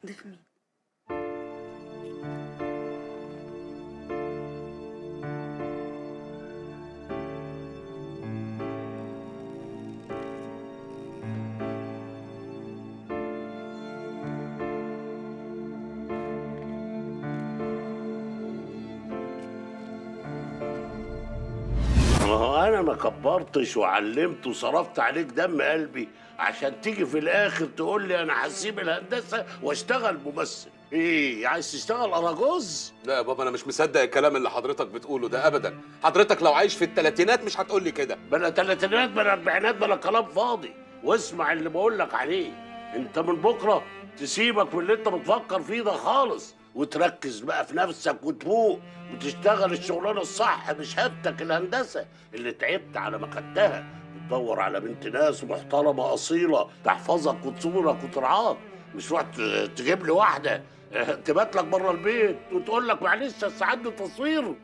ضيف مين؟ ما هو انا ما كبرتش وعلمت وصرفت عليك دم قلبي عشان تيجي في الاخر تقول لي انا هسيب الهندسه واشتغل ممثل. ايه عايز تشتغل اراجوز؟ لا يا بابا، انا مش مصدق الكلام اللي حضرتك بتقوله ده ابدا. حضرتك لو عايش في الثلاثينات مش هتقول لي كده. بلا تلاتينات بلا اربعينات بلا كلام فاضي، واسمع اللي بقول لك عليه. انت من بكره تسيبك من اللي انت بتفكر فيه ده خالص، وتركز بقى في نفسك وتفوق وتشتغل الشغلانه الصح بشهادتك الهندسه اللي تعبت على ما خدتها، وتدور على بنت ناس محترمه اصيله تحفظك وتصونك وترعاك، مش تروح تجيب لي واحده تبات لك بره البيت وتقول لك معلش بس عندي تصوير. الله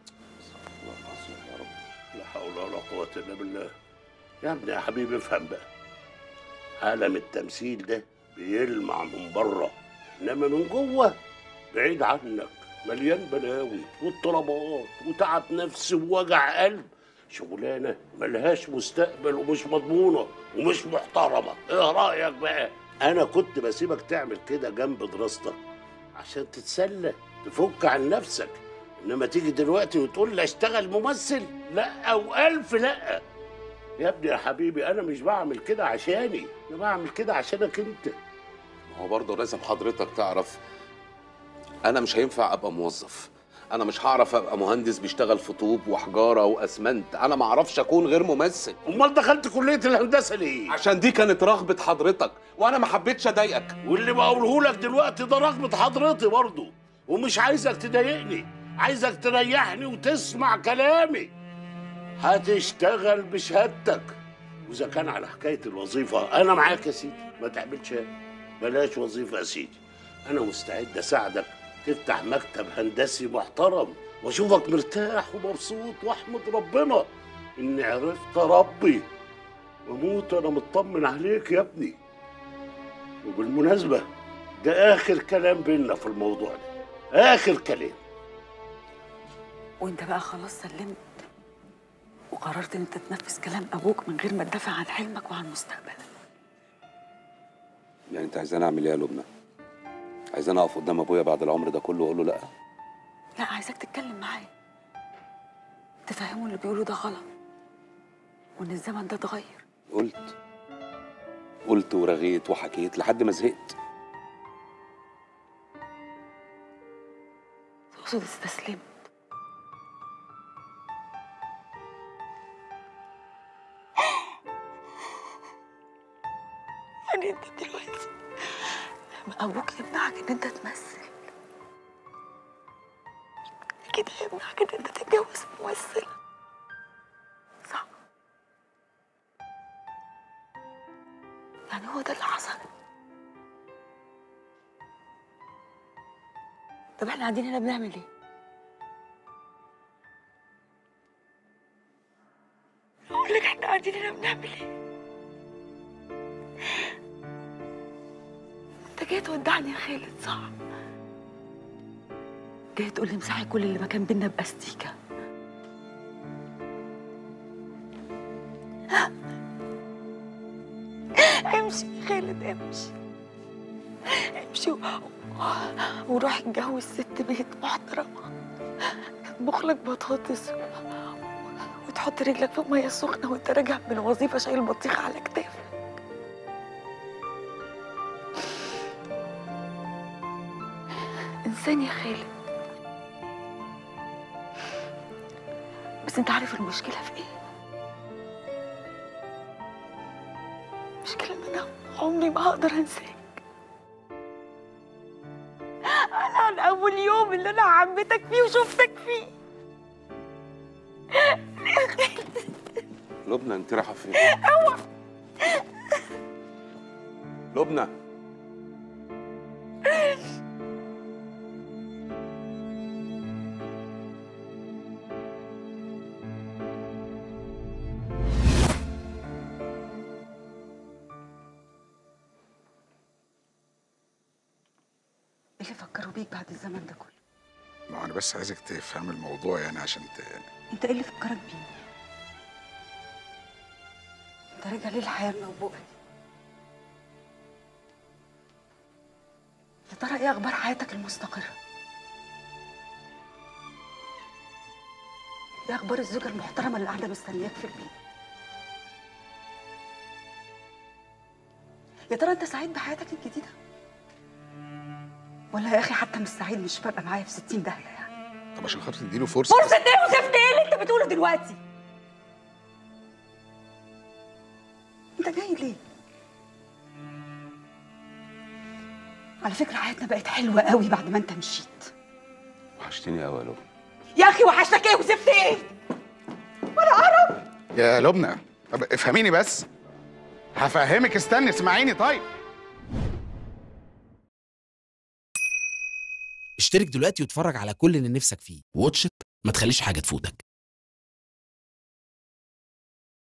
العظيم يا رب، لا حول ولا قوه الا بالله. يا ابني يا حبيبي افهم بقى، عالم التمثيل ده بيلمع من بره انما من جوه بعيد عنك، مليان بلاوي واضطرابات وتعب نفسي ووجع قلب، شغلانه ملهاش مستقبل ومش مضمونه ومش محترمه. ايه رايك بقى؟ انا كنت بسيبك تعمل كده جنب دراستك عشان تتسلى تفك عن نفسك، انما تيجي دلوقتي وتقول لي اشتغل ممثل؟ لا او الف لا. يا ابني يا حبيبي انا مش بعمل كده عشاني، انا بعمل كده عشانك انت. ما هو برضه لازم حضرتك تعرف انا مش هينفع ابقى موظف. انا مش هعرف ابقى مهندس بيشتغل في طوب وحجاره واسمنت. انا ما اعرفش اكون غير ممثل. امال دخلت كليه الهندسه ليه؟ عشان دي كانت رغبه حضرتك وانا ما حبيتش اضايقك. واللي بقوله لك دلوقتي ده رغبه حضرتي برضه، ومش عايزك تضايقني، عايزك تريحني وتسمع كلامي. هتشتغل بشهادتك، واذا كان على حكايه الوظيفه انا معاك يا سيدي، ما تعملش بلاش وظيفه يا سيدي. انا مستعد اساعدك تفتح مكتب هندسي محترم واشوفك مرتاح ومبسوط، واحمد ربنا اني عرفت اربي واموت انا مطمن عليك يا ابني. وبالمناسبه ده اخر كلام بينا في الموضوع ده، اخر كلام. وانت بقى خلاص سلمت وقررت ان انت تنفذ كلام ابوك من غير ما تدافع عن حلمك وعن مستقبلك. يعني انت عايزاني اعمل ايه يا لبنى؟ عايزاني اقف قدام ابويا بعد العمر ده كله واقول له لا؟ لا، عايزاك تتكلم معاه تفهمه اللي بيقوله ده غلط وان الزمن ده اتغير. قلت ورغيت وحكيت لحد ما زهقت. تقصد استسلمت؟ يعني انت دلوقتي لما ابوك يمنعك ان انت تمثل كده يمنعك ان انت تتجوز ممثل، صح؟ يعني هو ده اللي حصل؟ طب احنا قاعدين هنا بنعمل ايه؟ اقول لك احنا قاعدين هنا بنعمل ايه؟ انت جاي تودعني يا خالد، صح؟ جاي تقول لي امسحي كل اللي ما كان بينا باستيكه. امشي يا خالد، امشي امشي وروح اتجوز ست بيت محترمه تطبخ لك بطاطس وتحط رجلك في ميه سخنه وانت راجع من وظيفه شايل بطيخ على كتافك. انسان يا خالد. بس انت عارف المشكله في ايه؟ المشكله ان انا عمري ما هقدر انساك. انا عن اول يوم اللي انا عمتك فيه وشفتك فيه. لبنى انت رايحه فين؟ لبنى اللي فكروا بيك بعد الزمن ده كله؟ ما انا بس عايزك تفهم الموضوع يعني عشان انت ايه اللي فكرك بيه؟ انت راجع ليه الحياه الموبوءه دي؟ يا ترى ايه اخبار حياتك المستقره؟ ايه اخبار الزوجه المحترمه اللي قاعده مستنياك في البيت؟ يا ترى انت سعيد بحياتك الجديده؟ ولا يا اخي حتى مش سعيد، مش فارقه معايا في 60 داهيه يعني؟ طب عشان خاطر تديله فرصه. فرصه ايه وزفت ايه اللي انت بتقوله دلوقتي؟ انت جاي ليه؟ على فكره حياتنا بقت حلوه قوي بعد ما انت مشيت. وحشتني قوي يا لبنى. يا اخي وحشتك ايه وزفت ايه؟ ولا اعرف. يا لبنى طب افهميني بس، هفهمك، استني اسمعيني طيب. اشترك دلوقتي واتفرج على كل اللي نفسك فيه. واتش إت، ما تخليش حاجة تفوتك.